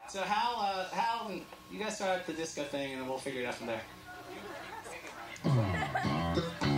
So Hal, you guys start the disco thing, and then we'll figure it out from there.